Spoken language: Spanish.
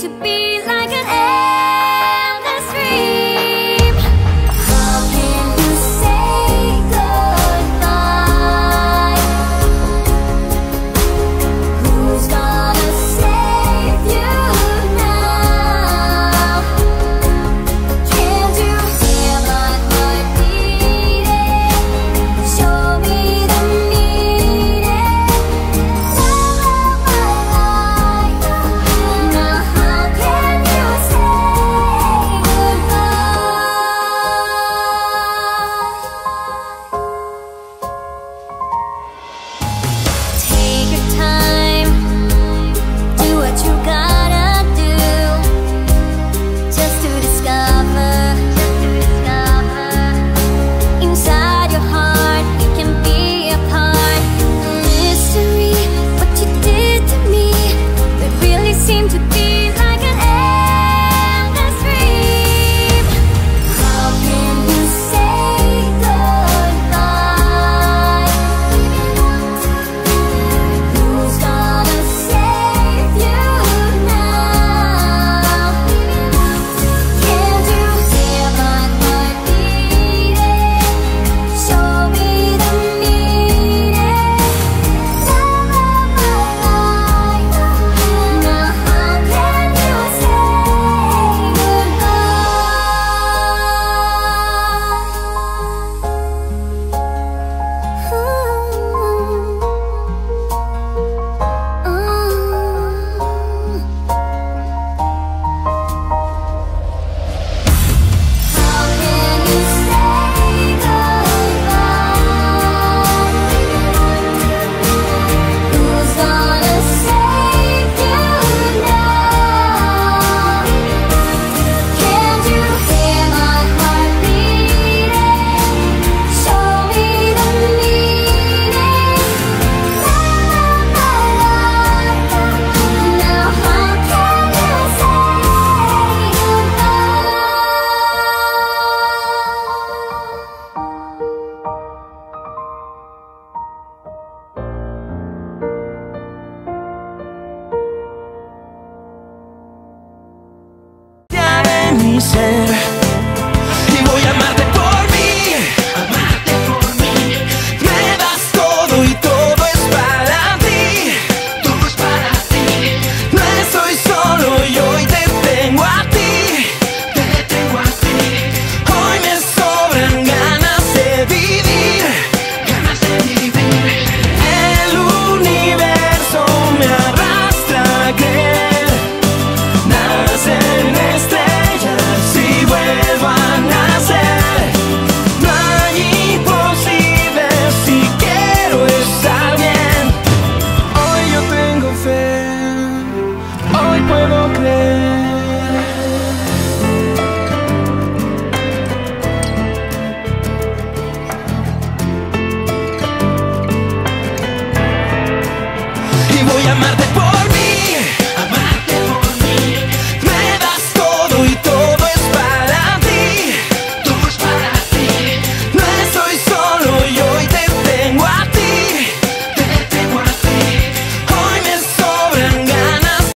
to be like an endless dream. How can you say goodbye? Who's gonna save you now? Can't you hear my heart beating? Show me the meaning. Love of my life. Now how can you say goodbye? Take your time, do what you gotta do, just to discover inside your heart we can be apart. Mystery, what you did to me, it really seemed to be like an endless dream. How can you say goodbye? Who's gonna save you now? Can't you hear my heart beating? Show me the meaning. Love of my life. Now how can you say How can you say goodbye? Who's gonna save you now? Can't you hear my heart beating? Show me the meaning. Love of my life. Now how can you say goodbye? De mi ser y voy a amarte por mí, me das todo y todo es para ti, no estoy solo y hoy te tengo a ti, hoy me sobran ganas de vivir, el universo me arrastra a creer. Nacen estrellas y vuelvo a nacer. No hay imposible si quiero estar bien. Hoy yo tengo fe, hoy puedo creer. Y voy a amarte